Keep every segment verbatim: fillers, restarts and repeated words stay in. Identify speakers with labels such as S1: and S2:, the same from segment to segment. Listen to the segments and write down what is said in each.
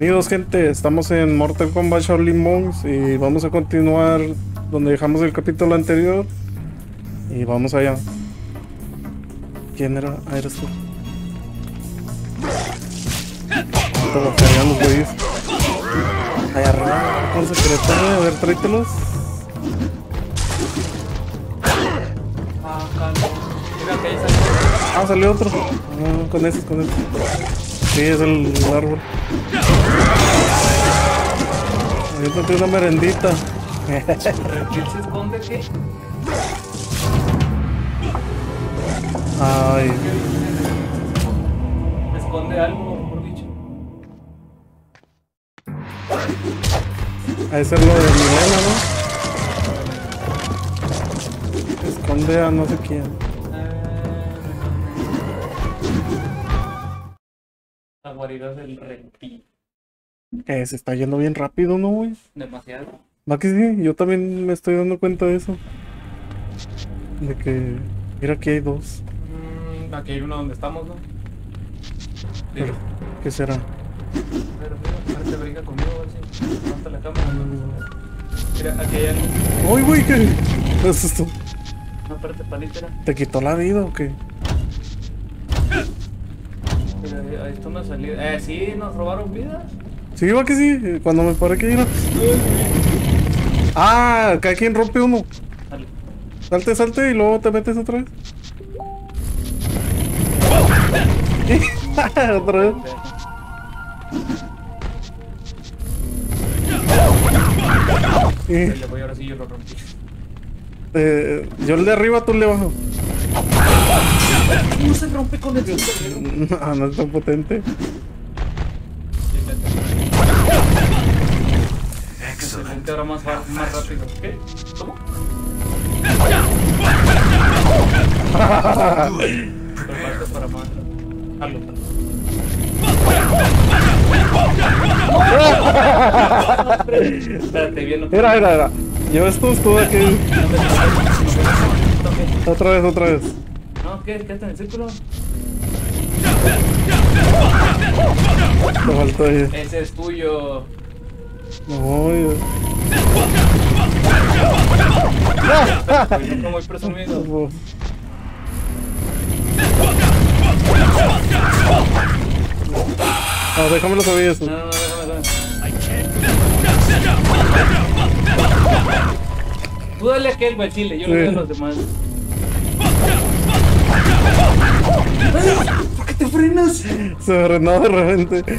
S1: Amigos, gente, estamos en Mortal Kombat Shaolin Monks y vamos a continuar donde dejamos el capítulo anterior. Y vamos allá. ¿Quién era? Ah, eres tú. Ahorita los cargan los güeyes. Ahí arriba, con secreto, a ver, tráetelos.
S2: Ah, calma. Mira que ahí salió.
S1: Ah, salió otro. Ah, con ese, con ese. Sí, es el árbol. Ahorita tengo una merendita.
S2: ¿Quién se esconde qué?
S1: Ay,
S2: Esconde algo, mejor dicho.
S1: a ese es lo de Milena, ¿no? Esconde a no sé quién.
S2: Las guaridas del reptil.
S1: Eh, se está yendo bien rápido, ¿no, güey?
S2: Demasiado.
S1: Va que sí, yo también me estoy dando cuenta de eso. De que... Mira, aquí hay dos.
S2: Mm, aquí hay uno donde estamos, ¿no?
S1: Pero,
S2: Digo,
S1: ¿qué será?
S2: pero mira, ahora te brinca conmigo, a ver si levanta la cámara. Mira, aquí hay algo.
S1: ¡Uy, güey! ¿Qué ¿Qué es esto?
S2: Una parte palítera.
S1: ¿Te quitó la vida o qué?
S2: Mira, ahí- ahí está una salida. Eh, sí, nos robaron vidas.
S1: Sí, va que sí, cuando me paré que ir. Ah, cada quien rompe uno.
S2: Dale.
S1: Salte, salte y luego te metes otra vez. Otra vez. Sí.
S2: Le voy, ahora sí yo lo rompí.
S1: Eh, yo el de arriba, tú el de abajo.
S2: No se rompe con el cinturero.
S1: No, no es tan potente.
S2: Excelente, ahora más, fa- más rápido. ¿Qué? ¿Cómo? Prepárate para más. Hazlo. Espérate, bien.
S1: Era, era, era. Yo esto estuve aquí. Otra vez, otra vez.
S2: No, ¿qué? Quédate en el círculo.
S1: Te faltó ahí.
S2: Ese es tuyo.
S1: No, yo-
S2: Soy nunca muy presumido.
S1: No, déjamelo saber eso.
S2: No, no, no, déjame, déjame. Tú dale a aquel, güey, chile. Yo le doy a los demás. ¿Por qué te frenas?
S1: Se frenó de repente.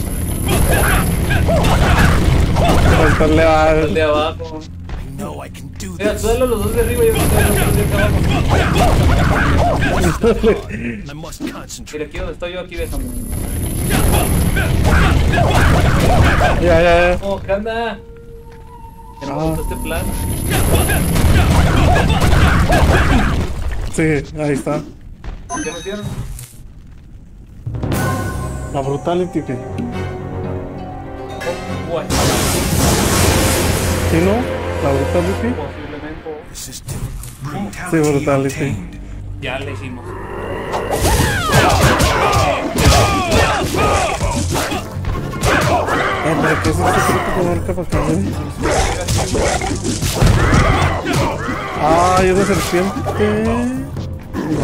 S1: Faltarle a...
S2: El de abajo. Mira, tú dale a los dos de arriba y yo voy a dar a los dos de abajo. Mira, aquí donde estoy yo, aquí déjame.
S1: Ya, ya, ya.
S2: Oh, ¿qué anda? Que no me
S1: Ah.
S2: gustó este plan.
S1: Sí, ahí está.
S2: ¿Qué nos dieron?
S1: La brutality que...
S2: Oh, guay.
S1: ¿Sí, no? La brutality.
S2: Posiblemente.
S1: Sí, brutality.
S2: Ya le hicimos.
S1: Eh, pero ¿qué es este truco que marca para acá, güey? Ah, es de serpiente. No.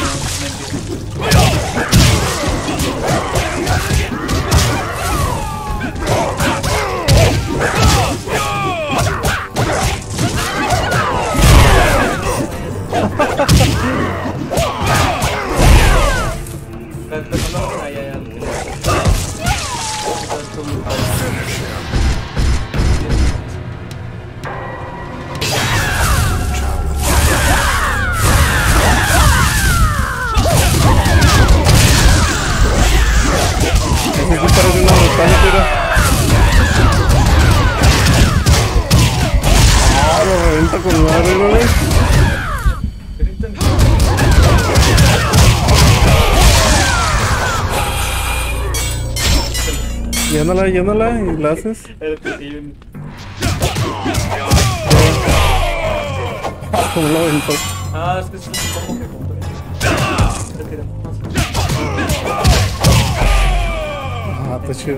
S2: Espérate, no, no, ya, ya, ya.
S1: Ese sí parece una brutality, mira. Ah, lo reventa con madre, güey. Llénala, llénala y la haces. ¿Cómo lo aventó?
S2: Ah, es que es un combo que compré.
S1: Está chido.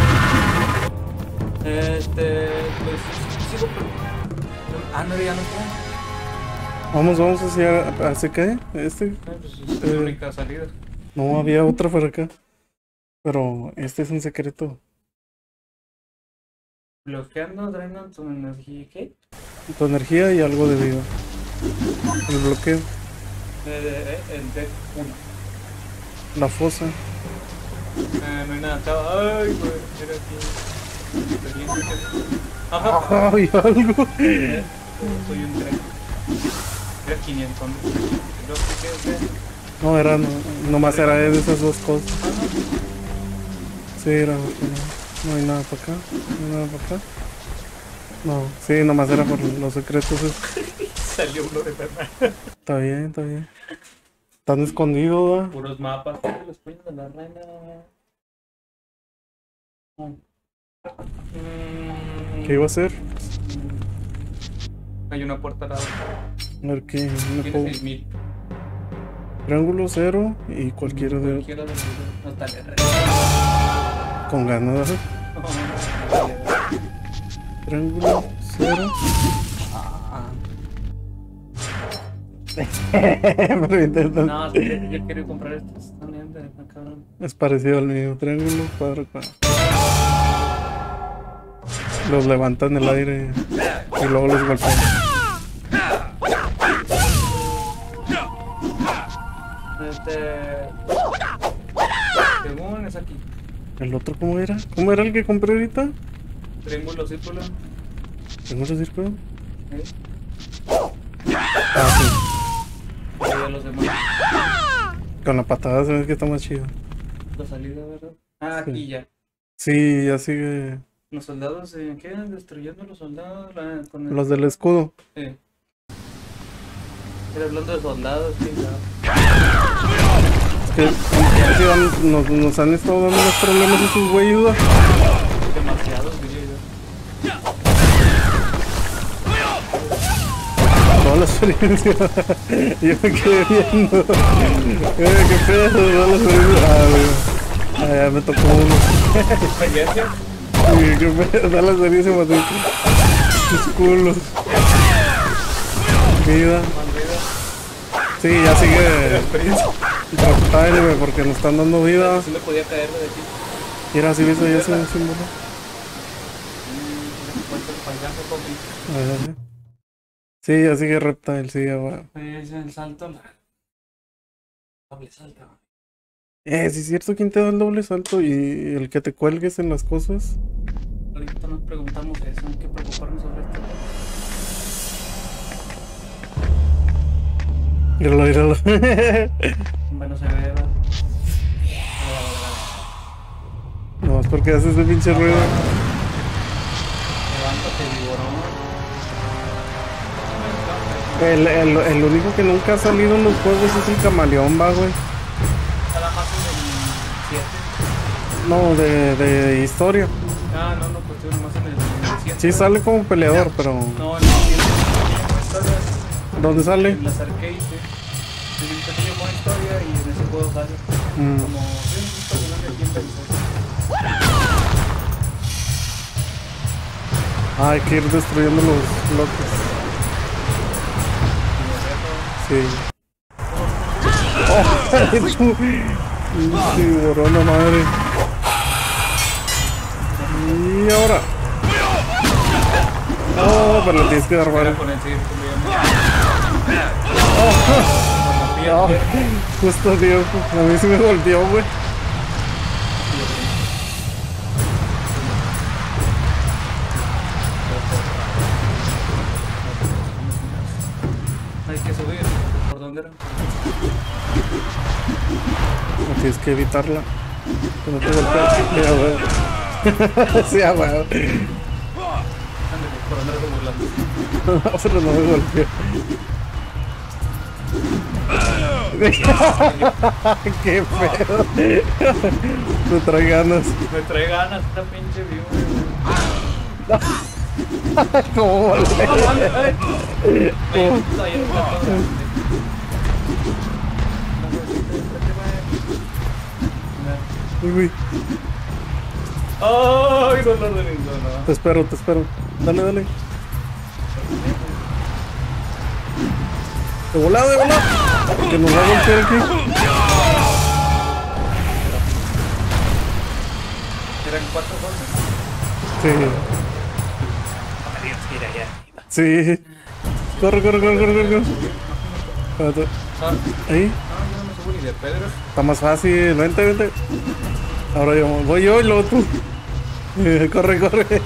S2: Este, pues sigo pero... Ah, no, ya no está.
S1: Vamos, vamos hacia... ¿hacia qué? Este.
S2: Ah, pues es la
S1: Eh.
S2: única salida.
S1: No, había otra por acá. Pero este es un secreto.
S2: Bloqueando, drenan tu energía. ¿Qué?
S1: Tu energía y algo de vida. El bloqueo.
S2: Eh, eh, el deck uno.
S1: La fosa.
S2: Ah, no hay nada acá. Ay, güey, era aquí. Experiencia. Ajá.
S1: ¡Ay, algo!
S2: Eh, soy un tren. Era quinientos. ¿Lo que qué?
S1: No, era... No, nomás era de esas dos cosas.
S2: Ah,
S1: Sí, era... No, no hay nada para acá. No hay nada para acá. No, sí, nomás era por los secretos. esos.
S2: no. Salió uno de verdad.
S1: Está bien, está bien. Están escondidos, ¿va?
S2: Puros mapas. Los puños de la reina. Mm.
S1: ¿Qué iba a hacer?
S2: Hay una puerta al lado.
S1: A ver qué. Me
S2: Tiene
S1: puedo...
S2: seis mil.
S1: Triángulo cero y cualquiera de...
S2: Cualquiera de los dos. No está el rey.
S1: Con ganas, ¿verdad? Triángulo cero.
S2: Ah.
S1: Pero intentan-
S2: No, sí, yo, yo quiero comprar estos. Están bien de acá, cabrón.
S1: Es parecido al mío. Triángulo, cuadro, cuadro. Los levantan en el aire y luego los golpean.
S2: Este. Según es aquí.
S1: ¿El otro cómo era? ¿Cómo era el que compré ahorita?
S2: Triángulo, círculo.
S1: ¿Triángulo círculo?
S2: ¿Eh?
S1: Ah, sí.
S2: Y de los demás.
S1: Con la patada se ve que está más chido.
S2: La salida, ¿verdad? Ah, aquí
S1: Sí.
S2: ya.
S1: Sí, ya sigue.
S2: Los soldados, ¿eh? ¿Qué? Destruyendo a los soldados. La, con el...
S1: Los del escudo.
S2: Sí. Pero hablando de soldados, sí, ya.
S1: Es que sí, dan- nos, nos han estado dando unos problemas esos güeyes, ¿verdad?
S2: Demasiados, diría yo.
S1: Toda la experiencia. Yo me quedé viendo. Eh, qué pedo, toda la experiencia. Ah, güey. Ah, ya me tocó uno.
S2: ¿Experiencia?
S1: Sí, qué pedo, toda la experiencia maté. Sus culos. Vida.
S2: Más vida.
S1: Sí, ya sigue.
S2: Experiencia.
S1: Reptile, güey, porque nos están dando vida.
S2: Sí me podía caerme de aquí.
S1: Mira, si viste ya ese símbolo.
S2: ¿Cuánto paisaje, compi?
S1: A ver, a ver. Sí, ya sigue Reptile, sí, ya va.
S2: Es el salto, la... doble salto.
S1: Eh, sí es cierto, ¿quién te da el doble salto? Y el que te cuelgues en las cosas.
S2: Ahorita nos preguntamos eso, hay que preocuparnos sobre esto.
S1: Míralo, míralo.
S2: Bueno, se ve, ¿verdad?
S1: No, es porque haces ese pinche ruido.
S2: Levántate, viborón.
S1: El, el, el único que nunca ha salido en los juegos es el camaleón, va, güey.
S2: Nada más en el siete.
S1: No, de, de historia.
S2: Ah, no, no, pues yo nomás en el siete.
S1: Sí sale como peleador, pero...
S2: No, en el siete.
S1: ¿Dónde sale?
S2: En las arcades, sí. En el pequeño modo historia y en ese juego sale.
S1: Mm.
S2: Como... Sí, un personaje aquí en Venezuela.
S1: Ah, hay que ir destruyendo los bloques. Sí. ¡Oh! ¡Sí, borona madre! Y ahora. Oh, pero le tienes que dar
S2: Era
S1: vara.
S2: con el círculo,
S1: Oh, justo, tío. A mí sí me volteó, güey.
S2: Hay que subir. ¿Por dónde era?
S1: No tienes que evitarla. Que no te golpee. Ya, güey. Sí, ya, güey.
S2: Ándale, por andar burlando.
S1: No, pero no me golpeó. Qué pedo. Te trae ganas.
S2: Me trae ganas esta pinche view.
S1: ¿Cómo vale? ¿Cómo? Uy, uy.
S2: Ay, dolor de mi zona.
S1: Te espero, te espero. Dale, dale. De volada, de volada. Que nos va a golpear aquí.
S2: Eran cuatro golpes.
S1: Sí. Sí. Corre, corre, corre, corre, corre. Espérate. Ahí.
S2: No, yo no me subo ni de Pedro.
S1: Está más fácil. Vente, vente. Ahora yo voy yo y luego tú. Corre, corre.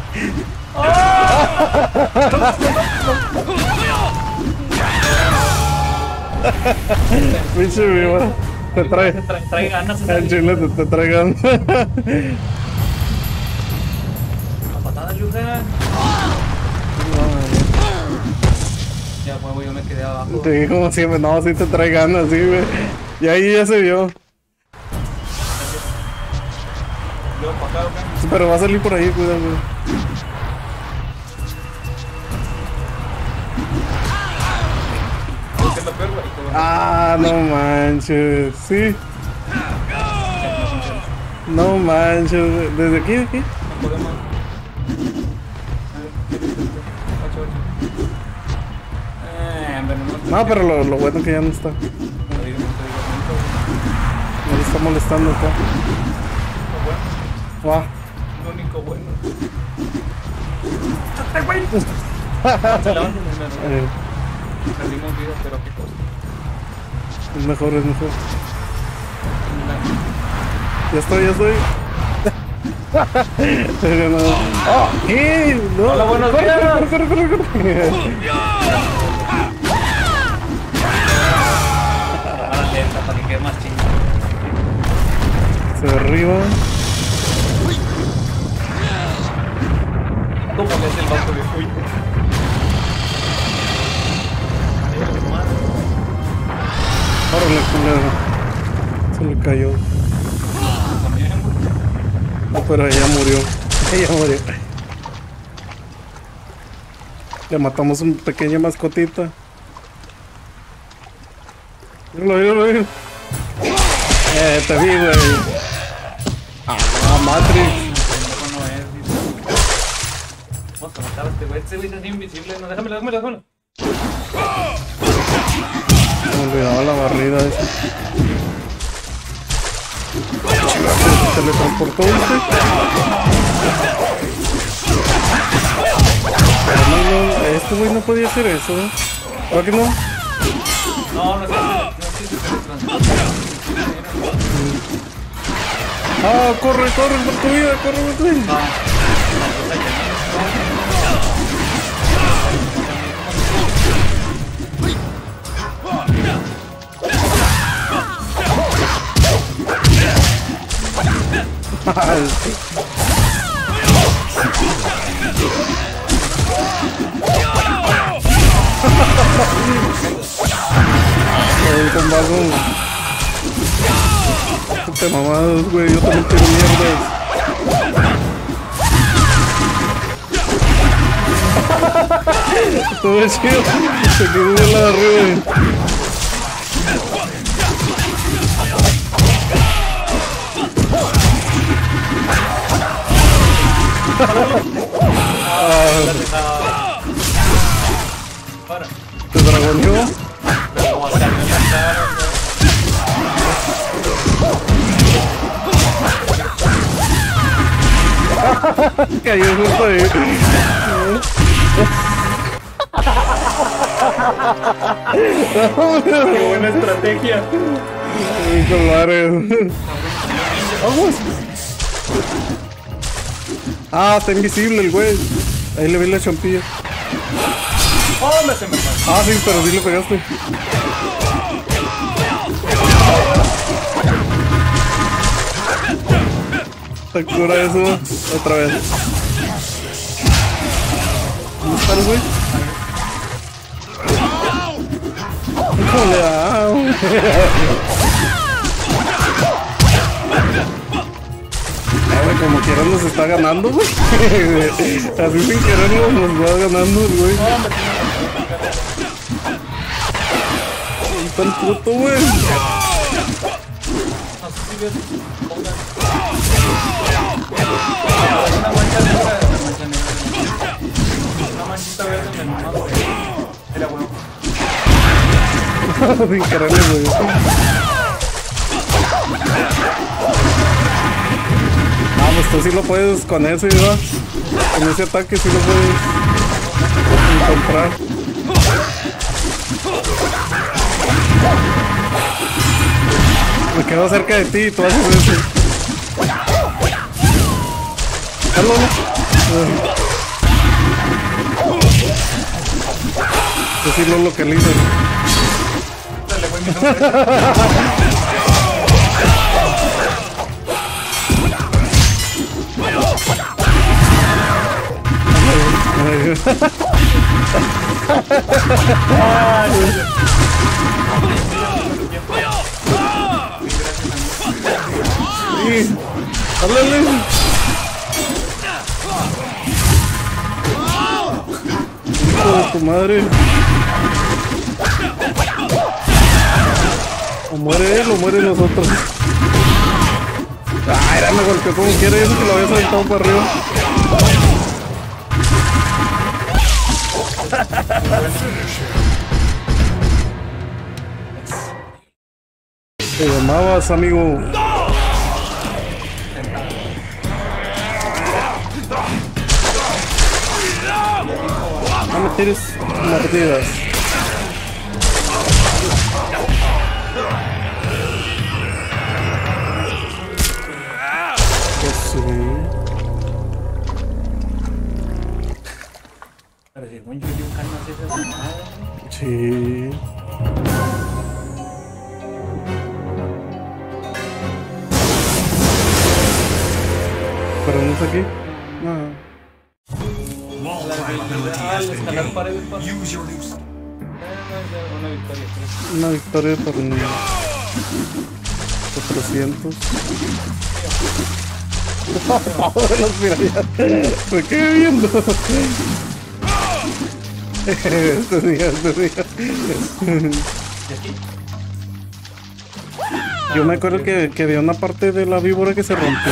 S1: Pinche viva. Te trae.
S2: Trae, trae ganas.
S1: El chile te, te trae ganas.
S2: La patada, Yuga. Ya, huevo, yo me quedé abajo.
S1: Sí, como siempre. No, sí te trae ganas, sí, güey. Y ahí ya se vio.
S2: Luego para acá, güey.
S1: Pero va a salir por ahí, cuidado, güey.
S2: ¿Qué es lo peor, güey?
S1: Ah, no manches. Sí. No manches. ¿Desde aquí? ¿De aquí?
S2: No podemos. ocho, ocho. Eh, hombre, no.
S1: No, pero lo, lo bueno que ya no está.
S2: No digo, no te digo,
S1: No le está molestando acá.
S2: no.
S1: Va.
S2: Lo único bueno. ¡Este güey! Se levantan primero.
S1: Eh,
S2: Perdimos vida, pero qué cosa.
S1: es mejor, es mejor. Ya estoy, ya estoy. ¡Oh! ¿Qué? No.
S2: Hola, buenos
S1: corre,
S2: días.
S1: corre, corre, corre, corre.
S2: Ahora lenta para que quede más chido.
S1: Se derriba.
S2: ¿Cómo le hace el vato de uy?
S1: Órale, culero. Se le cayó. No, pero ella murió. Ella murió. Le matamos una pequeña mascotita. Míralo, míralo, míralo. Eh, te vi, güey. Ah, Matrix.
S2: No es, vamos a matar a este güey. Este güey es invisible. No, déjamelo, déjamelo, déjamelo.
S1: Me olvidaba la barrida esa. Se teletransportó usted. No, no, este güey no podía hacer eso, ¿eh? ¿Por qué no?
S2: No, no es que no existe teletransporte.
S1: Ah, corre, corre por tu vida, corre por tu vida. El combazo. Puta mamadas, güey. Yo también quiero mierdas. Todo es chido. Se quedó de la de arriba. Ah,
S2: Para.
S1: ¿te dragoneó?
S2: Como hasta me mataron,
S1: Cayó justo ahí.
S2: qué buena estrategia.
S1: Ay, colores. Vamos. Ah, está invisible el güey. Ahí le vi la champilla.
S2: Oh, me se me pasó.
S1: Ah, sí, pero sí le pegaste. Te cura eso. Otra vez. ¿Dónde está el güey? Híjole, ah. Ay, como quiera nos está ganando, güey. Así sin quererlo nos va ganando el güey. Está el puto, güey.
S2: No sé si ves.
S1: sin quererle, güey. Ah, pues tú sí lo puedes con ese, ¿verdad? Con ese ataque sí lo puedes encontrar. Me quedo cerca de ti y tú haces eso. Hazlo, ¿no? Yo sí lo localizo.
S2: Dale, güey, mi nombre.
S1: Sí, háblale. Hijo de tu madre. O muere él o muere nosotros. Ah, era me golpeó como quiera, eso que lo había saltado para arriba. Te llamabas, amigo. No me tires mordidas. Pues sí.
S2: Pero si un Yuyu Kan no hace esa mamada.
S1: Sí. Pero no está aquí. No.
S2: Ah, el escalar paredes para.
S3: Use your new
S2: Una victoria.
S1: Una victoria por un cuatrocientos. Los piratas. Me quedé viendo. Este día, este día. Yo me acuerdo que, que había una parte de la víbora que se rompió.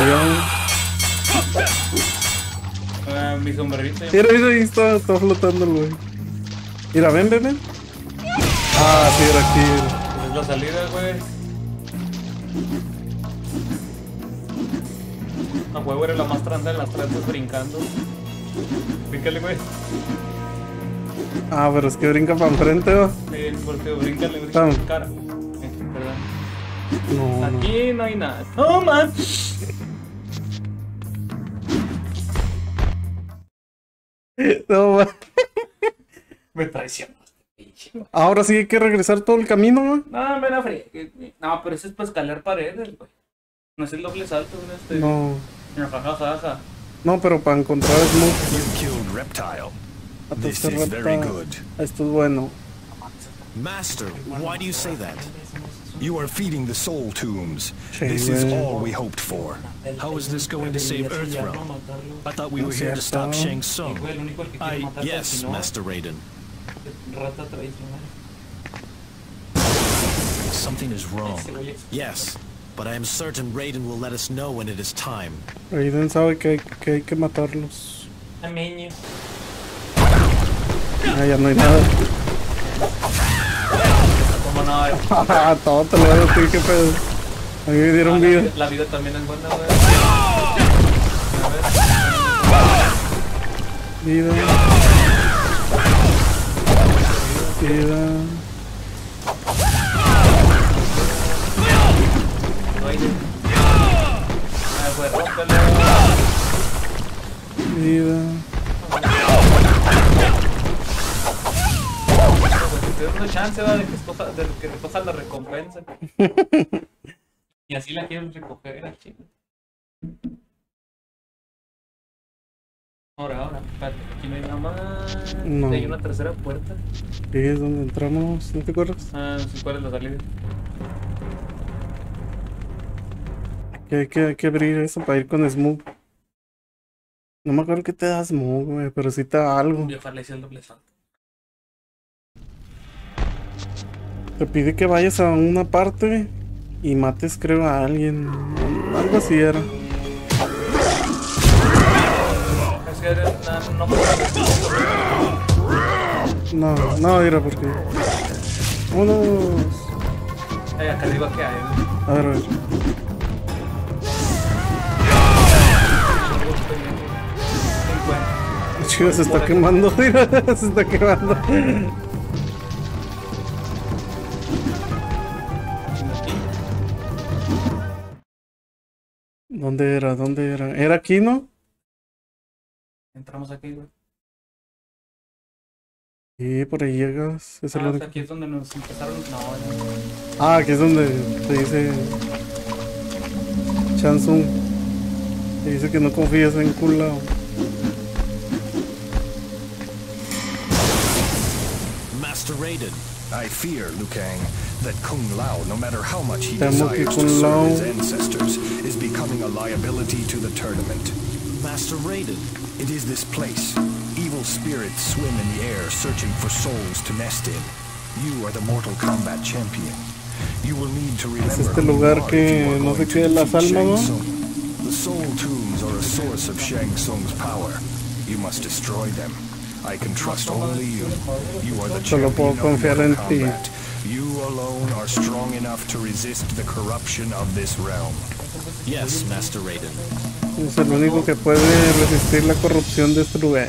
S2: Ah, mi sombrerito.
S1: Mira, mira, ahí está, está flotando el güey. Mira, ven, ven, ven. Ah, sí, era aquí.
S2: Es la salida, güey. La huevo era la más tranda de las tranzas brincando. Bríncale, güey.
S1: Ah, pero es que brinca para enfrente, ¿va?
S2: Sí, porque bríncale, bríncale
S1: Vamos.
S2: en cara. Eh, perdón.
S1: No, no.
S2: Aquí no hay nada. ¡No, man!
S1: No, va.
S2: Me traicionó.
S1: Ahora sí hay que regresar todo el camino, ¿no?
S2: No, me la fregué. No, pero eso es para escalar paredes, güey. No es el doble salto, güey. Este.
S1: No.
S2: Jajajaja.
S1: No, pero para encontrar Smoke.
S3: You killed Reptile.
S1: A
S3: This
S1: tercer
S3: is very
S1: rapta.
S3: good.
S1: Esto es bueno.
S3: Master, why do you say that? You are feeding the soul tombs.
S1: Sí,
S3: This is
S1: güey.
S3: all we hoped for. How is this going to save Earthrealm? I thought we
S1: No
S3: were here to stop
S1: cierto.
S3: Shang Tsung. I, yes, Master Raiden.
S2: Rata tradicional.
S3: Something is wrong. Yes, but I am certain Raiden will let us know when it is time.
S1: Raiden sabe que hay que, hay que matarlos.
S2: Ameño.
S1: Ah, ya no hay nada.
S2: ¿Cómo no? Eh?
S1: Ah, todo te lo voy a decir, qué pedo. A mí me dieron
S2: Ah,
S1: vida.
S2: La, la vida también es buena, güey.
S1: Vida. Vida.
S2: Ah, pues rómpelo.
S1: Vida.
S2: Tienes una chance, ¿va? De que, escoja, de que recojas la recompensa. Y así la quieres recoger, ah, chico. Ahora, ahora, espérate, aquí no hay nada más.
S1: No.
S2: Hay una tercera puerta.
S1: Ahí es donde entramos, ¿no te acuerdas?
S2: Ah, no sé cuál es la salida.
S1: Que hay que, hay que abrir eso para ir con Smooth. No me acuerdo que te da Smooth, güey, pero sí te da algo.
S2: Yo ojalá hice el doble salto.
S1: Te pide que vayas a una parte y mates, creo, a alguien. Algo así era.
S2: Es que no, no,
S1: No, no, era porque. Vámonos.
S2: Eh, acá arriba que hay, güey.
S1: A ver, a ver. Chido, se está quemando, mira, se está quemando. ¿Dónde era? ¿Dónde era? ¿Era aquí, no?
S2: Entramos aquí, güey.
S1: Sí, por ahí llegas. Es el
S2: Ah, o
S1: único.
S2: sea, aquí es donde nos empezaron. No, no.
S1: Ah, aquí es donde te dice Chansung. Te dice que no confías en Kulao.
S3: Master Raiden. I fear, Liu Kang, that Kung Lao, no matter how much he
S1: Temo que
S3: desires to
S1: Kung Lao-
S3: serve his ancestors, is becoming a liability to the tournament. Master Raiden, it is this place. Evil spirits swim in the air, searching for souls to nest in. You are the Mortal Kombat champion. You will need to remember
S1: este
S3: who you
S1: lugar
S3: are
S1: que
S3: if you are
S1: no sé
S3: going
S1: qué
S3: to
S1: de las
S3: defeat
S1: almas,
S3: Shang
S1: ¿no?
S3: Tsung. The soul tombs are a source of Shang Tsung's power. You must destroy them. I can trust only you. You are the
S1: Solo puedo
S3: champion of
S1: confiar en
S3: Mortal
S1: ti.
S3: Kombat. You alone are strong enough to resist the corruption of this realm. Yes, Master Raiden.
S1: Es el único que puede resistir la corrupción de este lugar.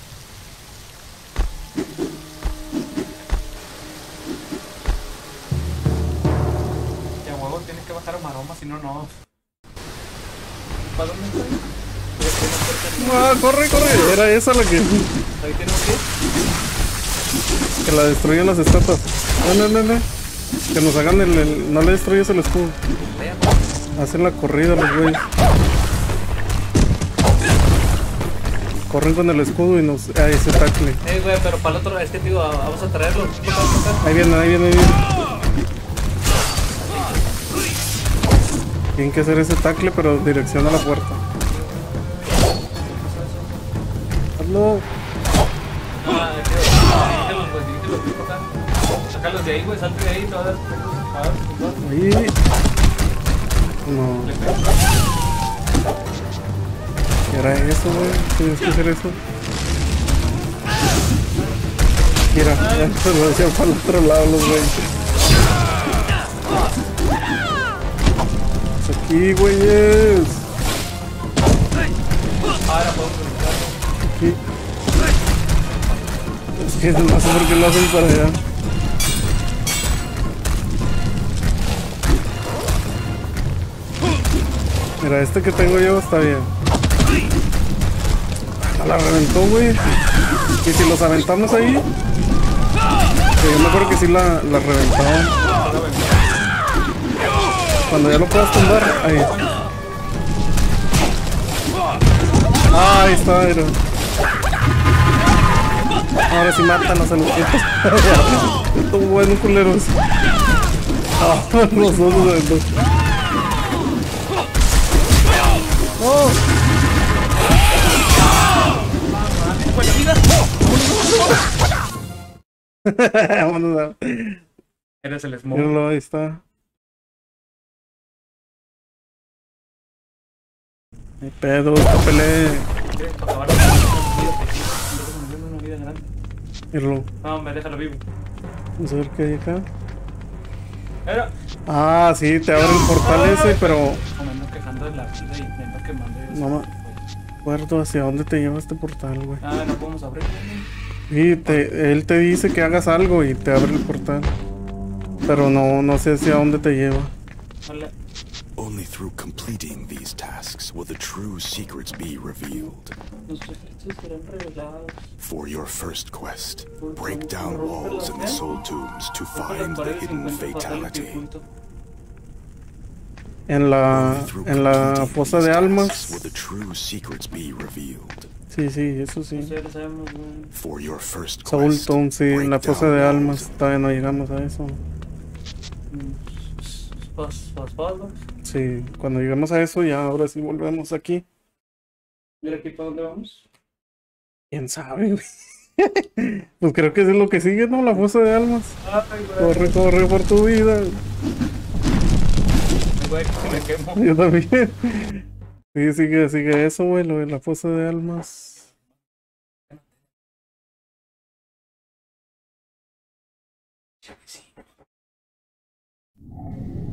S2: Ya, huevo, tienes que bajar a maroma, si no, no. ¿Para dónde estoy?
S1: Ah, corre, corre. Era esa la que,
S2: Ahí tenemos que ir.
S1: que la destruyen las estatuas. No, no, no, no. Que nos hagan el, el- no le destruyes el escudo. Hacen la corrida los güeyes. Corren con el escudo y nos... Ah, ese tackle.
S2: Eh, güey, pero para el otro, es que te digo, vamos a traerlo.
S1: Ahí viene, ahí viene, ahí viene. Tienen que hacer ese tackle, pero dirección a la puerta. Hazlo.
S2: Ah, divídelos, pues, divídelos, ¿qué pasa? Sácalos de ahí, güey, salte de ahí, te va a dar... A ver,
S1: Ahí. No.
S2: le pego.
S1: ¿Qué era eso, güey? Tienes que hacer eso. Mira, se lo hacían para el otro lado los güeyes. Aquí, güeyes.
S2: Ahora podemos revisarlo.
S1: Aquí. Es que no sé por qué lo hacen para allá. Mira, este que tengo yo está bien. Ah, la reventó, güey. Y si los aventamos ahí. Que yo me acuerdo que sí la, la reventaban. Cuando ya lo puedas tumbar, ahí. Ah, ahí está, mira. Ahora sí mátanos a los putos. Esto bueno, culeros. Ah, los dos los aventó. ¡No! Vámonos a...
S2: Eres el smoke.
S1: Míralo, ahí está. Ay, pedo, esta pelea.
S2: Para acabar la vida, una vida grande.
S1: Míralo.
S2: No, me déjalo vivo.
S1: Vamos a ver qué hay acá.
S2: Era.
S1: Ah, sí, te abre el portal ese, pero
S2: No me ando quejando de la vida y me ando quemando. y
S1: No,
S2: eso,
S1: ma-
S2: pues.
S1: acuerdo hacia dónde te lleva este portal, güey.
S2: Ah, no podemos abrir.
S1: Y te, él te dice que hagas algo y te abre el portal. Pero no, no sé hacia dónde te lleva.
S2: Vale.
S4: Only through completing these tasks will the true secrets be revealed.
S2: Los secretos serán revelados.
S4: For your first quest, break down walls in the soul tombs to find the hidden fatality.
S1: En la,
S4: Only through
S1: en la
S4: completing
S1: fosa
S4: these
S1: de
S4: tasks
S1: almas.
S4: will the true secrets be revealed.
S1: Sí, sí, eso sí.
S2: Sí, lo sabemos, güey.
S4: For your first
S1: Soul
S4: quest,
S1: Tome, sí, en la
S4: break
S1: fosa
S4: down
S1: de
S4: walls
S1: almas. Todavía no llegamos a eso.
S2: Pas, pas, pas, ¿no?
S1: Sí, cuando lleguemos a eso, ya ahora sí volvemos aquí.
S2: Mira aquí para dónde vamos.
S1: ¿Quién sabe, güey? Pues creo que es lo que sigue, ¿no? La fosa de almas.
S2: Ay, güey.
S1: Corre, corre por tu vida.
S2: Güey, que me quemo.
S1: Yo también. Sí, sigue, sigue eso, güey, lo de la fosa de almas.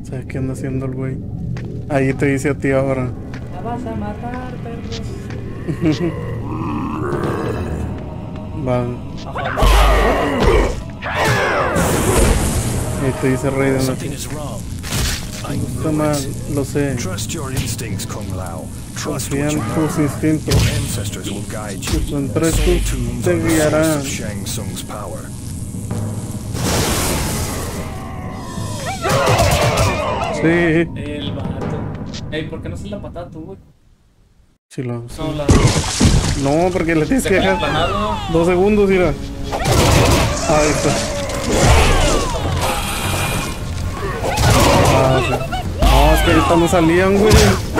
S1: ¿Sabes qué anda haciendo el güey? Ahí te dice a ti ahora.
S2: La vas a matar, perro.
S1: Va. Ahí te dice Raiden.
S3: Something is wrong. I
S1: Está
S3: know
S1: mal,
S3: it.
S1: lo sé.
S3: Trust your instincts, Kung Lao. Trust
S1: Confía
S3: what
S1: en
S3: you
S1: tus
S3: know.
S1: instintos.
S3: Your ancestors will guide you.
S1: Tus entretos
S3: Soul tombs
S1: te
S3: are the
S1: guiarán.
S3: source of Shang Tsung's power.
S1: Sí.
S2: El vato. Ey, ¿por qué no se la patada tú, güey?
S1: Sí, lo. sí.
S2: No, la.
S1: No, porque le tienes que
S2: Deja
S1: dejar
S2: planado.
S1: dos segundos, mira. Ahí está. Ah, sí. No, es que ahorita no salían, güey.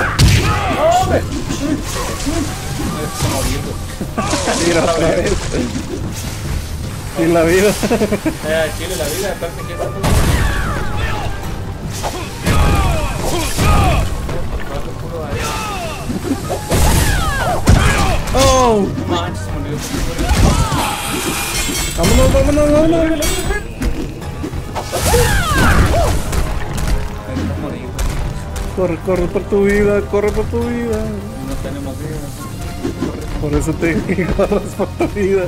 S1: Mira otra vez. Y la vida.
S2: Eh, Chile, la vida, aparte que está todo.
S1: Oh,
S2: Manches, murió.
S1: vámonos, vámonos, vámonos.
S2: Está morido.
S1: Corre, corre por tu vida, corre por tu vida.
S2: No tenemos vida.
S1: Por eso te corres por tu vida.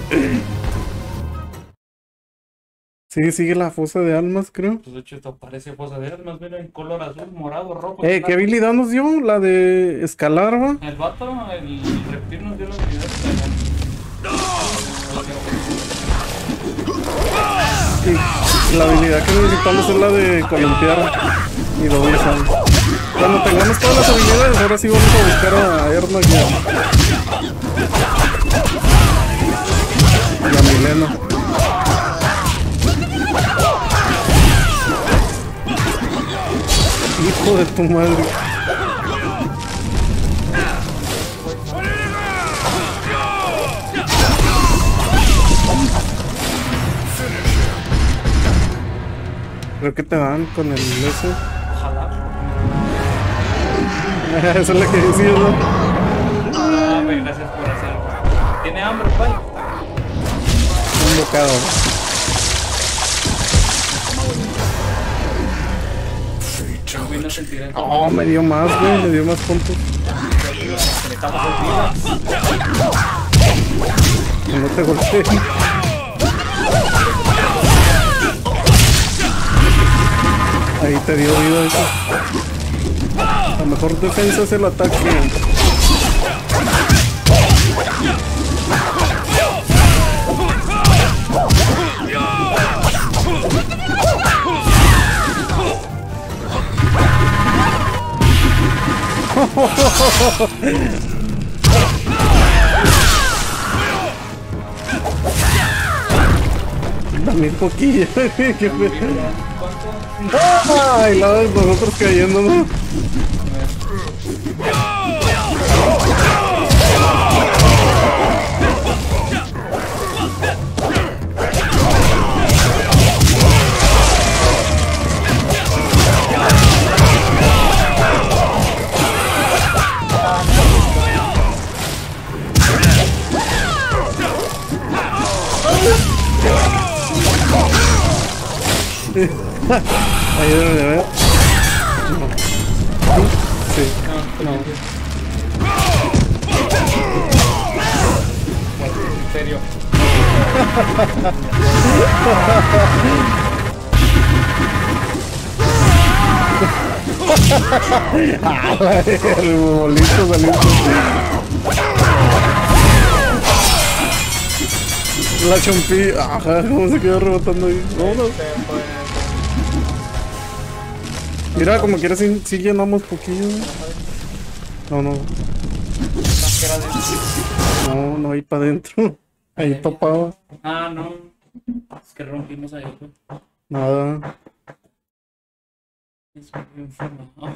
S1: Sí, sigue la fosa de almas, creo.
S2: Pues de hecho esto parece fosa de almas, mira, en color azul, morado, rojo.
S1: Eh, ¿qué habilidad nos dio? La de escalar, ¿va?
S2: El vato, el reptil nos dio la habilidad de
S1: Y la habilidad que necesitamos es la de columpiar y doble salto. Cuando tengamos todas las habilidades, ahora sí vamos a buscar a Erno y a, y a Milena. Hijo de tu madre. Creo que te dan con el ese.
S2: Ojalá.
S1: Esa es la que decía, ¿no?
S2: Ah, güey, gracias por hacerlo. ¿Tiene hambre, pai?
S1: Un bocado.
S2: Güey, no sentiré.
S1: Oh, me dio más, güey, me dio más puntos.
S2: Estamos en vida.
S1: Que no te golpeé. Ahí te dio vida eso. La mejor defensa es el ataque. Dame un poquillo. Qué fe- Ay, la de nosotros cayendo, ¿no? Ahí debe de ver. No. Sí. No.
S2: En serio.
S1: Ah, el bolito salió. La chompi. Ajá, cómo se quedó rebotando ahí. Vámonos. Mira, como quieras, si, si llenamos poquillo. No, no. No, no, ahí para adentro. Ahí topaba.
S2: Ah, no. Es que rompimos ahí, güey.
S1: Nada.
S2: Es muy enfermo. Ah,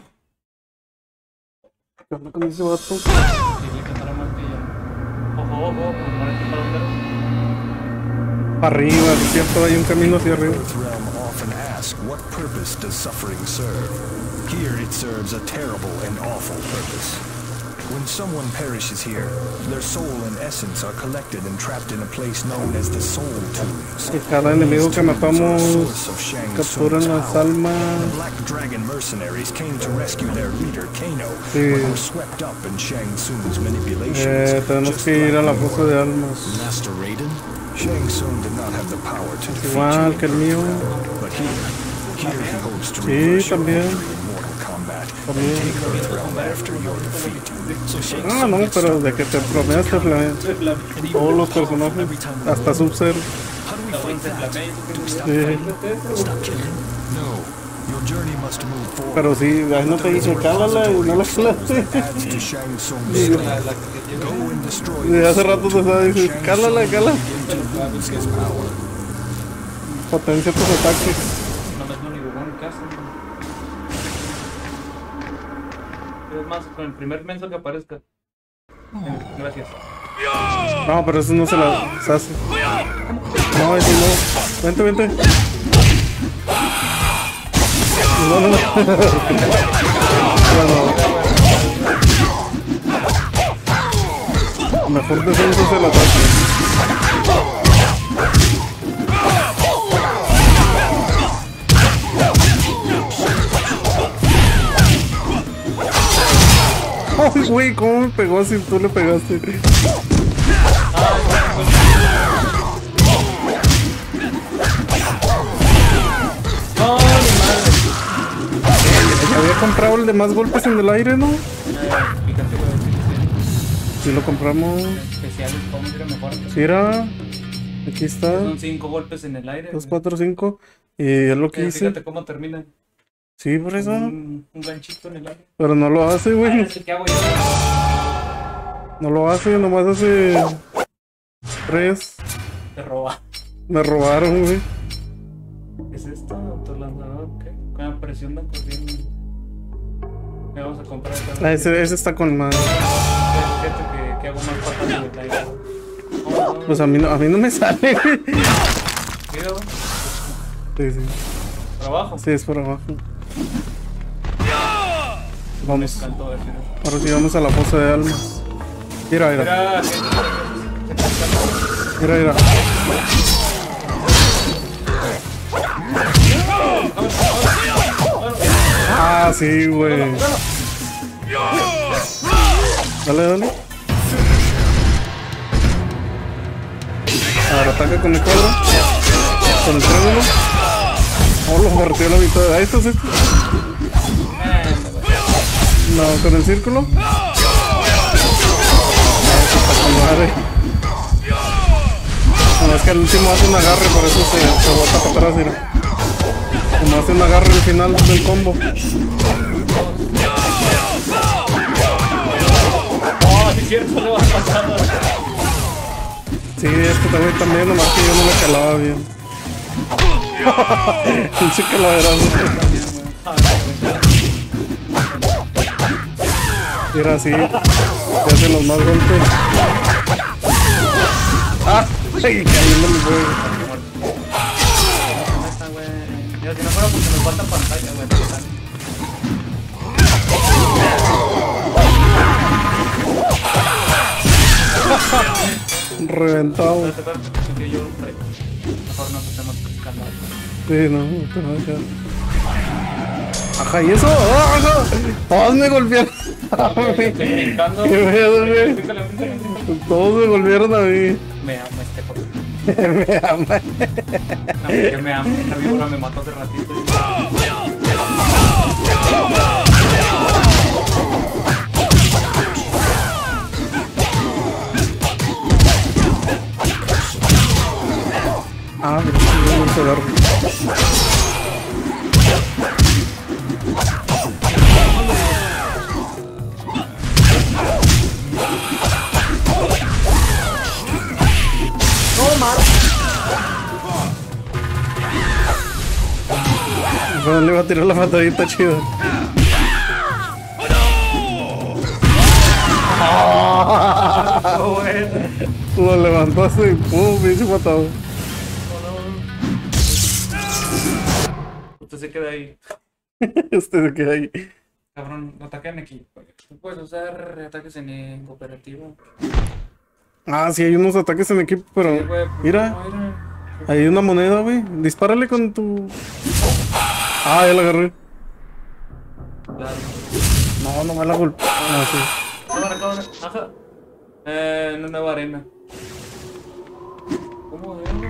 S1: ¿Qué onda con ese vato?
S2: dile que para más que yo. Ojo, ojo, como para aquí para dónde.
S1: Para arriba, es cierto, hay un camino hacia arriba.
S3: Earthrealm often ask, what purpose does suffering serve? Here it serves a terrible and awful purpose. When someone perishes here, their soul and essence are collected and trapped in a place known as the Soul Tombs.
S1: Y cada enemigo que matamos capturan las almas.
S3: The Black Dragon mercenaries came to rescue their leader, Kano,
S1: Sí.
S3: but were swept up in Shang Tsung's manipulations.
S1: Eh, tenemos
S3: just
S1: que ir a la
S3: like
S1: fosa de almas.
S3: Master Raiden? Shang Tsung did not have the power to defeat
S1: Igual
S3: you,
S1: que el mío.
S3: but here, here he hopes to
S1: Sí,
S3: reverse your
S1: también.
S3: victory in Mortal Kombat
S1: También.
S3: and take the throne after your defeat. So Shang
S1: Ah,
S3: Tsung
S1: no,
S3: gets
S1: pero de que te planeas, te planeas. Todos los personajes, hasta Sub-Zero.
S3: How do we fight that? Do we stop
S1: Sí.
S3: fighting? Stop killing? No. Your journey must move forward.
S1: Pero sí, ahí no te dice, cálala y no la calaste.
S3: Adds to Shang Tsung's
S1: Sí.
S3: strength. Go and destroy
S1: Y hace rato te estaba diciendo,
S3: Shang
S1: cálala,
S3: Tsung
S1: cálala.
S3: begin to lose his power.
S1: Potencia tus ataques.
S2: No me es lo único en casa. Es más, con el primer menso que aparezca. Eh, Gracias.
S1: No, pero eso no se la se hace. No, eso no. Vente, vente. No, no, no. Bueno. Mejor defensa es el ataque. Ay, güey, ¿cómo me pegó si tú le pegaste?
S2: No, mi madre.
S1: Había comprado el de más golpes en el aire, ¿no?
S2: Eh, fíjate, güey,
S1: Si lo compramos.
S2: especiales, ¿cómo era mejor?
S1: Si era. Aquí está.
S2: Son cinco golpes en el aire.
S1: dos,
S2: güey.
S1: cuatro, cinco. Y es lo que
S2: Eh,
S1: hice.
S2: Fíjate cómo termina.
S1: Sí, por eso.
S2: Un, un ganchito en el aire.
S1: Pero no lo hace,
S2: Ah,
S1: güey.
S2: es el que hago yo.
S1: No lo hace, nomás hace. Tres.
S2: Te roba.
S1: Me robaron, güey.
S2: ¿Qué es esto? Autolanzador, ¿qué? Con la presión de corriente. Me vamos a comprar esta.
S1: Ah, ese, ese está con más.
S2: Fíjate que, que hago más patas en el aire. Vamos, vamos.
S1: Pues a mí no, a mí no me sale, güey.
S2: Mira,
S1: Sí, sí.
S2: trabajo.
S1: Sí, es por abajo. Vamos.
S2: Canto, decir.
S1: Ahora sí vamos a la fosa de almas. Mira, mira.
S2: Mira, ¿qué- qué- qué tal, Carlos?
S1: Mira, mira. Ah, sí, güey. Dale, dale. Ahora ataca con el cuadro. Con el triángulo. Oh, lo partió a la mitad. Ahí está, sí. No, con el círculo. Madre. No, es que al último hace un agarre, por eso se, se bota para atrás, mira. Como hace un agarre al final del combo.
S2: Oh, sí, es cierto, le va a pasar.
S1: Sí, este también, también, nomás que yo no le calaba bien. Pinche calaverazo. Mira, así. Se hacen los más golpes. Ah, ay, cayendo el juego.
S2: Esta, güey. Mira, si no fuera porque nos falta pantalla, güey. pero sale.
S1: Reventado.
S2: Espérate, espérate, que yo lo traigo. Mejor no hacemos escándalo.
S1: Sí, no, no te vas a quedar. Ajá, ¿y eso? ¡Ah, ajá! Todos me golpearon a
S2: Estoy
S1: mí.
S2: brincando.
S1: ¿Qué pedo, güey?
S2: Pícale, pícale.
S1: Todos me golpearon a mí.
S2: Me amo este por
S1: Me ama.
S2: No, que me amo. Esta víbora me mató hace ratito.
S1: Ah, pero sí, no se agarra. Pero le iba a tirar la patadita chida.
S2: Oh, bueno.
S1: Lo levantó así y pum, pinche patado.
S2: Usted se queda ahí.
S1: Este se queda ahí.
S2: Cabrón, ataque en equipo. Tú puedes usar ataques en, en cooperativo.
S1: Ah, sí, hay unos ataques en equipo, pero...
S2: Sí, güey, pues,
S1: mira,
S2: no, mira.
S1: hay una moneda, güey. Dispárale con tu... Ah, ya la agarré.
S2: Claro.
S1: No, no me la golpeé. Ah, sí.
S2: Cámara, cámara. Ajá. Eh, una nueva arena. ¿Cómo es?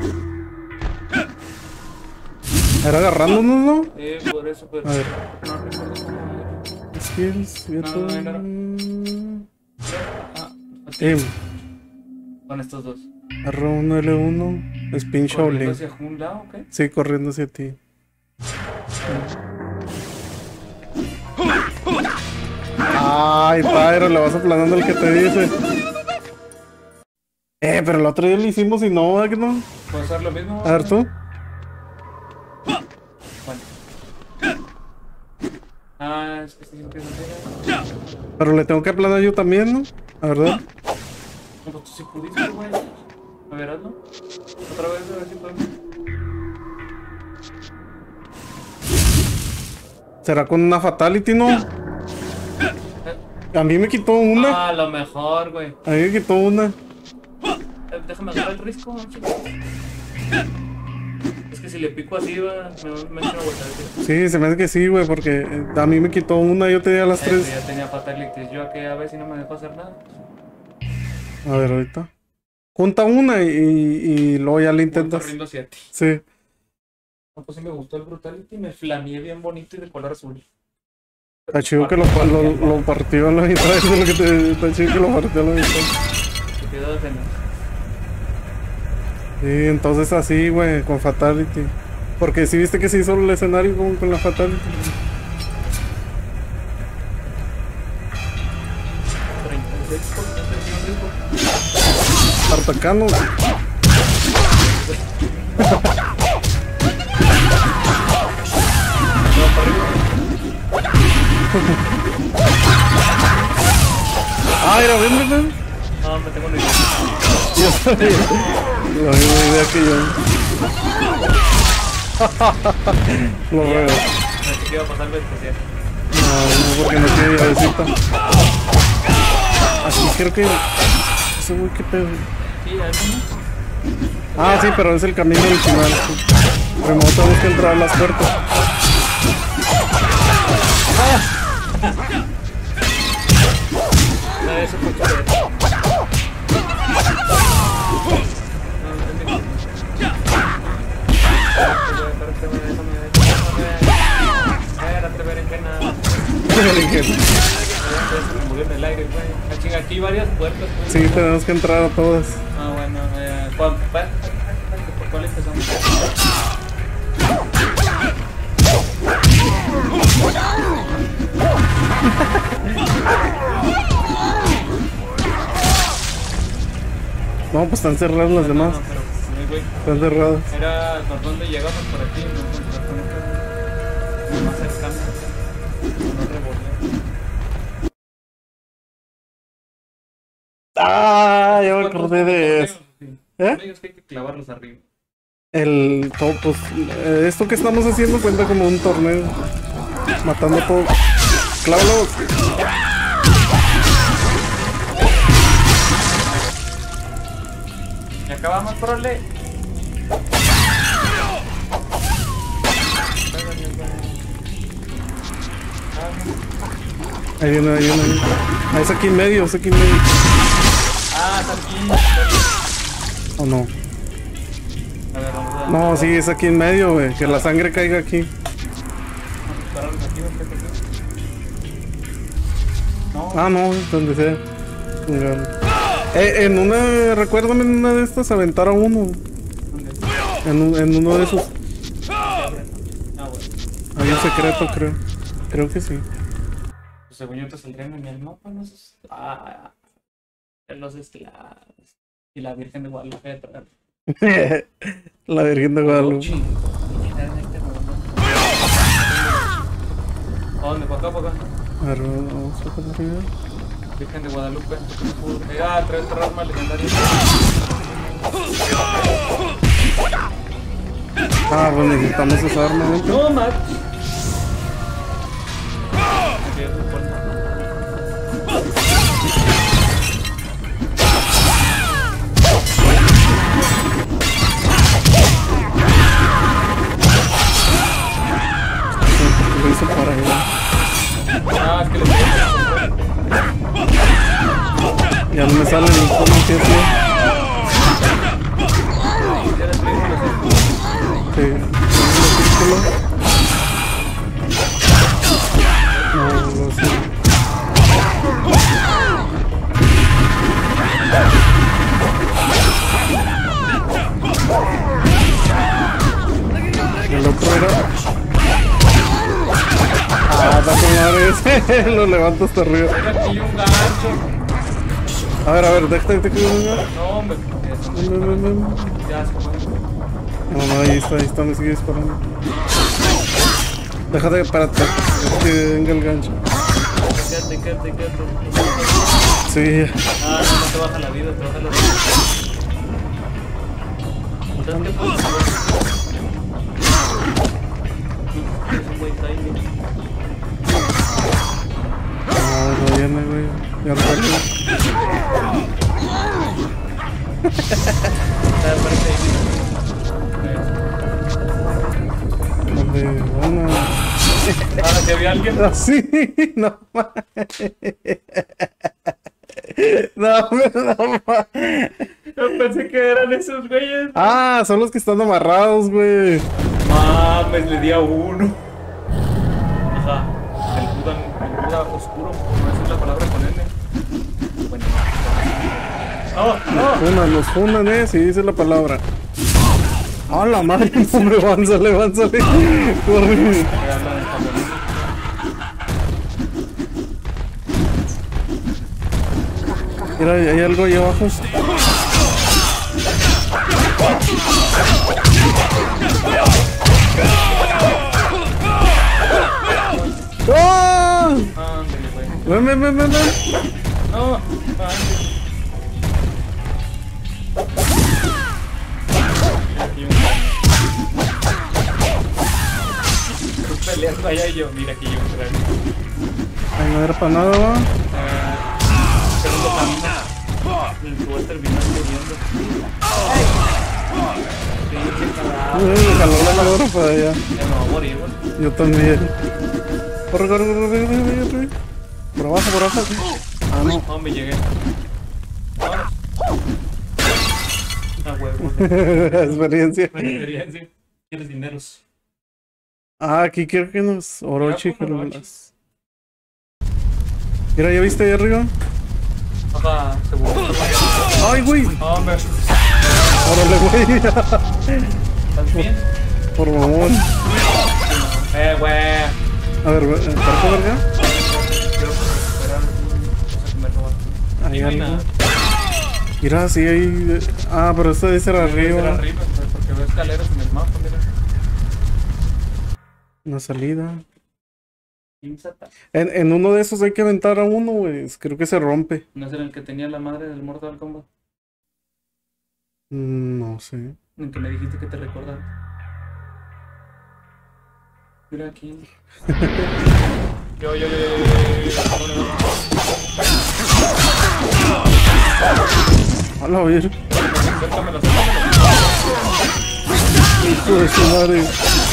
S1: Era agarrándonos, ¿no?
S2: Eh, por eso, pero...
S1: A ver.
S2: No recuerdo cómo era.
S1: Skills,
S2: No, no, no,
S1: no,
S2: Ah,
S1: Eh,
S2: con estos dos.
S1: R uno, L uno, Spin
S2: ¿Corriendo
S1: Shaolin.
S2: hacia un lado o qué?
S1: Sí, corriendo hacia ti. Ay, Pyro, le vas aplanando el que te dice. Eh, pero el otro día lo hicimos y no, ¿verdad que no?
S2: ¿Puedo hacer lo mismo?
S1: A ver tú.
S2: Bueno. Ah, es que sí empieza a hacer.
S1: Pero le tengo que aplanar yo también, ¿no? La verdad.
S2: No, pues tú sí pudiste, güey. A ver, hazlo. Otra vez, a ver si podemos.
S1: ¿Será con una Fatality, no? A mí me quitó una.
S2: Ah, a lo mejor, güey.
S1: A mí me quitó una.
S2: Eh, déjame agarrar el risco, chicos. Es que si le pico así, va, me, me echo una vuelta.
S1: Sí, se me hace que sí, güey, porque eh, a mí me quitó una, yo tenía las
S2: Eh,
S1: tres.
S2: ya tenía fatalities. Yo aquí a ver si no me dejó hacer nada.
S1: A ver, ahorita. Junta una y, y luego ya le
S2: Voy
S1: intentas.
S2: corriendo hacia ti.
S1: Sí.
S2: No, pues sí me gustó el Brutality. Me flameé bien bonito y de color azul.
S1: Está chido que lo, lo, lo partió a la mitad. Eso es lo que te. Está chido que lo partió a la mitad.
S2: Se quedó de cenar.
S1: Sí, entonces así, güey, con Fatality. Porque si viste que se hizo el escenario con, con la Fatality.
S2: treinta y seis por ciento de
S1: Artacano. Ah, era bien, ¿verdad?
S2: No, me tengo una idea.
S1: Yo sabía. La misma idea que yo. Lo veo.
S2: Pensé que iba a pasar algo especial.
S1: No, no, porque no tiene llavecita. Así creo que... Ese güey, qué pedo.
S2: Sí, algo.
S1: Ah, sí, pero es el camino original. Primero tenemos que entrar a las puertas.
S2: No, eso fue chévere. No, no entendí. Espérate, berenjena. Se me murió en el aire, güey. Ah, chinga, aquí hay varias puertas, güey.
S1: Sí, tenemos que entrar a todas.
S2: Ah, bueno, eh, ¿cuál, cuál, ¿por cuál empezamos?
S1: No, pues están cerradas las demás.
S2: No, no, pero, pues, güey,
S1: Están cerradas.
S2: era por donde llegamos por aquí, no, más cercano, no revolver.
S1: Ah, ya me acordé de eso. ¿Eh?
S2: Es que hay que clavarlos arriba.
S1: El todo, pues, eh, esto que estamos haciendo cuenta como un torneo. Matando todo. ¡Clávalos!
S2: Y acabamos, prole.
S1: Ahí viene, ahí viene, ahí viene. Ah, es aquí en medio, es aquí en medio.
S2: Ah, está aquí.
S1: ¿O no?
S2: A ver, vamos a...
S1: No, sí, es aquí en medio, güey. Que la sangre caiga aquí.
S2: Vamos a dispararlos aquí, ¿o qué te No.
S1: Ah, no, donde sea. Eh, en una, recuérdame en una de estas aventar a uno.
S2: ¿Dónde?
S1: En, un- en uno de esos.
S2: Ah, bueno.
S1: Hay un secreto, creo. Creo que sí.
S2: Pues según yo te saldrían en el mapa, no sé. Ah, los esclavos. Y la Virgen de Guadalupe detrás.
S1: La Virgen de Guadalupe.
S2: ¿A dónde? ¿Para acá, para acá?
S1: A ver, vamos a por arriba.
S2: Virgen de Guadalupe. Ah, tres armas legendarias.
S1: Ah, pues necesitamos esa arma, ¿no?
S2: No, Matt. Aquí Sí, es un puerto.
S1: Lo hizo para allá.
S2: Ah, es que le
S1: Ya no me sale ni cómo empieza. Sí. ¿El círculo? No, no sé. El otro era... Ah, está con madre. Lo levanto hasta arriba.
S2: aquí un gancho.
S1: A ver, a ver, déjate, déjate que venga.
S2: No, hombre.
S1: No, no, no, no.
S2: Ya se fue.
S1: No, no, ahí está, ahí está, me sigue disparando. Déjate, espérate, es que venga el gancho.
S2: Quédate, quédate, quédate.
S1: Sí,
S2: Ah, no, no te baja la vida, te baja la vida. ¿Sabes qué puedes hacer? Es un buen timing.
S1: no, no viene, güey. Ya no salió.
S2: Ah, parece ahí.
S1: Dale, una.
S2: Ahora que había alguien.
S1: Así, no mames. No, no mames.
S2: Yo pensé que eran esos güeyes.
S1: Ah, son los que están amarrados, güey.
S2: Mames, le di a uno. Ajá. El Buda, el Buda oscuro. No esa es la palabra con N. Bueno. ¡Oh! ¡Oh!
S1: Funan, los funan, eh, si dice la palabra. ¡Ah, la madre! Hombre, avanzale, avanzale. Corre.
S2: Me hablan en japonés.
S1: Mira, hay algo ahí abajo. ¡Oh!
S2: Ándale, güey.
S1: Ven, ven, ven, ven, ven.
S2: No, ándale. Aquí un Tú peleando allá y yo, mira aquí yo un cráneo.
S1: Ay, no era para nada, va.
S2: Segundo camino. El tú vas a terminar muriendo. Sí, qué cagado.
S1: Uy, me jaló la calor para allá.
S2: Ya me va a morir, güey.
S1: Yo también. Corre, corre, corre, corre, corre, corre. Por abajo, por abajo. Ah, no.
S2: No, me llegué. Vámonos. A huevo.
S1: Experiencia.
S2: Experiencia. ¿Quieres dineros?
S1: Ah, aquí quiero que nos Orochi.
S2: Mira, con Orochi.
S1: Mira, ¿ya viste ahí arriba?
S2: Ajá, seguro.
S1: ¡Ay, güey!
S2: Hombre,
S1: ¡Órale, güey!
S2: ¿estás bien?
S1: Por mamón.
S2: Eh, güey.
S1: A ver, güey, ¿para qué verga?
S2: Quiero recuperar cosa que me robaste.
S1: Hay
S2: No hay
S1: algo.
S2: nada.
S1: Mira, sí, ahí. Ah, pero esta debe ser
S2: Debe ser
S1: arriba.
S2: arriba, güey, porque veo escaleras en el mapa, mira.
S1: Una salida.
S2: Insata.
S1: En, en uno de esos hay que aventar a uno, güey. Creo que se rompe.
S2: ¿No es en el que tenía la madre del Mortal Kombat?
S1: Mm, No sé.
S2: En el que me dijiste que te recordaba. Mira aquí. Yo, yo, yo, yo, yo, yo, yo.
S1: A la ver.
S2: Acércamelo, acércamelo.
S1: Hijo de su madre.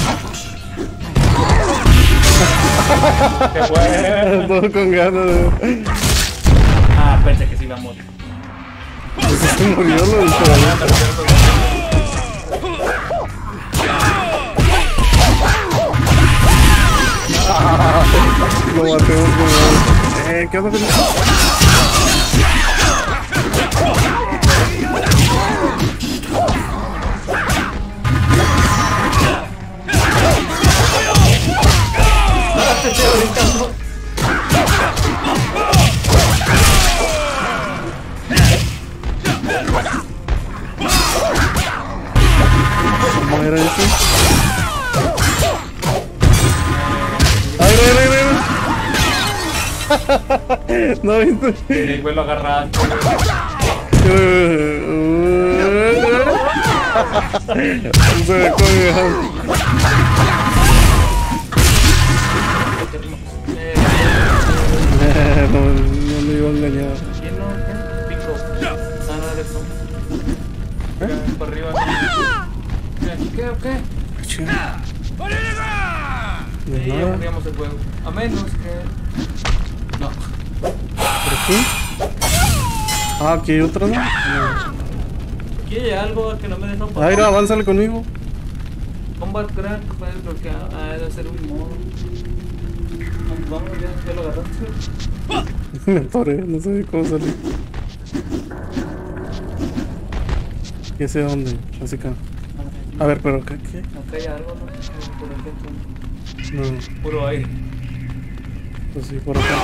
S2: Qué bueno.
S1: Todo con ganas de.
S2: Ah, pensé que se iba a morir.
S1: Pues se murió lo del
S2: Ah,
S1: chaval.
S2: no, cierto,
S1: Lo batemos con. Eh, ¿qué onda con eso? ¿Cómo era eso? ¡Ay, ay, ay, ay! ¿No viste?
S2: el güey lo agarra.
S1: Se me coge.
S2: Eh,
S1: no, no me iba a engañar.
S2: ¿Quién no? ¿Quién? Pico. Ah, no, eres tú.
S1: ¿Eh?
S2: Ya, para arriba. ¿Qué o qué?
S1: Achí.
S2: Y
S1: De
S2: ya
S1: nada.
S2: perdíamos el juego. A menos que... No.
S1: ¿Por aquí? Ah, aquí hay otra, ¿no? No.
S2: Aquí hay algo que no me deja pasar.
S1: Ah, mira, avánzale conmigo.
S2: Combat crack, puedes bloquear. Ah, debe ser un modo. Vamos, vamos, ya, ya lo agarraste.
S1: Me atoré, no sé cómo salir. ¿Qué sé dónde? Así acá. A ver, pero ¿qué? ¿Qué?
S2: Acá hay algo, ¿no? Por ejemplo.
S1: No,
S2: Puro aire.
S1: pues sí, por acá.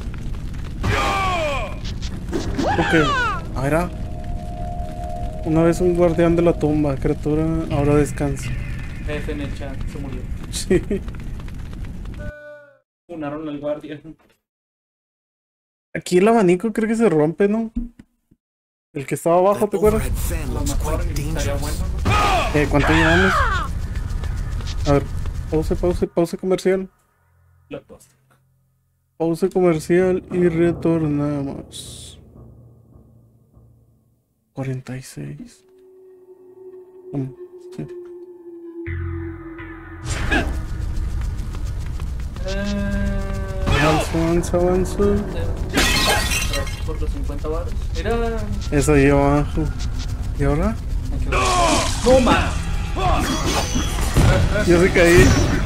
S1: Ok, a ver. ah. Una vez un guardián de la tumba, criatura, ahora descansa.
S2: F en el chat, se murió.
S1: Sí.
S2: Funaron al guardia.
S1: Aquí el abanico creo que se rompe, ¿no? El que estaba abajo, ¿te acuerdas?
S3: Overhead fan
S2: A lo
S3: looks
S2: mejor
S3: quite
S2: estaría
S3: dangerous.
S2: bueno, ¿no?
S1: Eh, ¿cuánto llevamos? A ver, pause, pause, pause comercial.
S2: Blockbuster.
S1: Pause comercial y retornamos. cuarenta y seis. Mm, sí.
S2: Eh...
S1: Avanza, avanza, avanza.
S2: Gracias por los cincuenta baros. Mira.
S1: Eso ahí abajo. ¿Y ahora?
S2: ¡No, man!
S1: Yo se caí.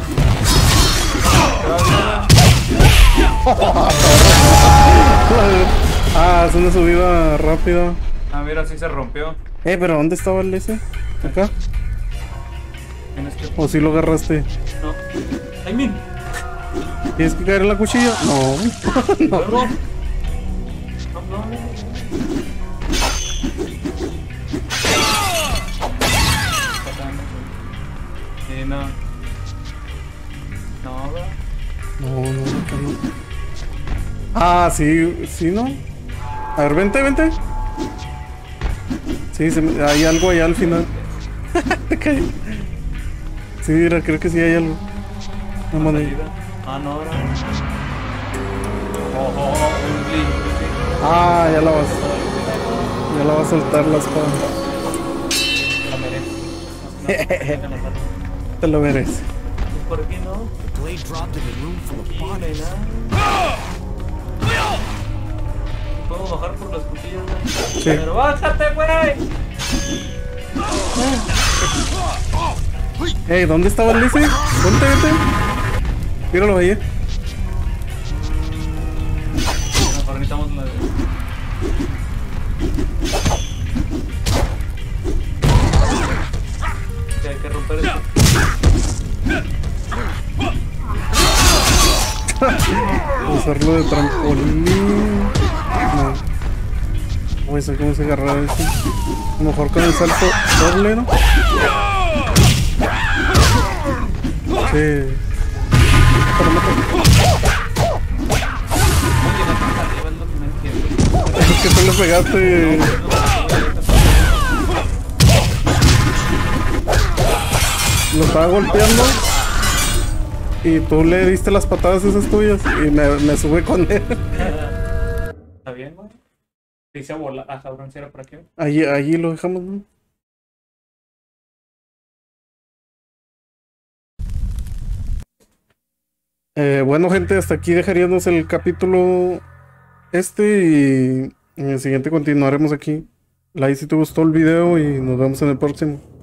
S1: Ah, es una subida rápida.
S2: Ah, mira, sí se rompió.
S1: Eh, pero ¿dónde estaba el ese? ¿Acá?
S2: Tienes que...
S1: ¿O si lo agarraste?
S2: No. I mean.
S1: ¿Tienes que caer en la cuchilla? No.
S2: No. No, no. Sí, no. No, bro.
S1: No, no, no caí. Ah, sí, sí, ¿no? A ver, vente, vente. Sí, se me- hay algo allá al final. Te caí. Sí, mira, creo que sí hay algo. Una moneda.
S2: Ah, no, ahora. Oh, oh, oh, un blink, un blink.
S1: Ah, ya la vas. Ya la va a soltar la espada.
S2: La merece. No, no, no, no, no.
S1: Te lo mereces.
S2: Por aquí no.
S3: The blade dropped in a room full of
S2: Aquí no hay
S3: bodies.
S2: nada. Puedo bajar por las cuchillas, ¿no?
S1: Sí.
S2: Pero bájate, güey.
S1: Ey, ¿dónde estaba el ese? Vente, vente. Míralo ahí.
S2: Mejor necesitamos la de... Que hay que romper esto.
S1: Usarlo de trampolín. No. Voy a saber cómo se agarra eso. A lo mejor con el salto doble, ¿no? Sí. Pero no-
S2: Arriba es lo que me entiendo.
S1: Es que tú le pegaste. Lo estaba golpeando. Y tú le diste las patadas esas tuyas. Y me, me sube con él.
S2: ¿Está bien, güey? Dice a volar. Ah, cabrón, si era por aquí.
S1: Allí, allí lo dejamos, ¿no? Eh, bueno, gente, hasta aquí dejaríamos el capítulo este y en el siguiente continuaremos aquí. Like si te gustó el video y nos vemos en el próximo.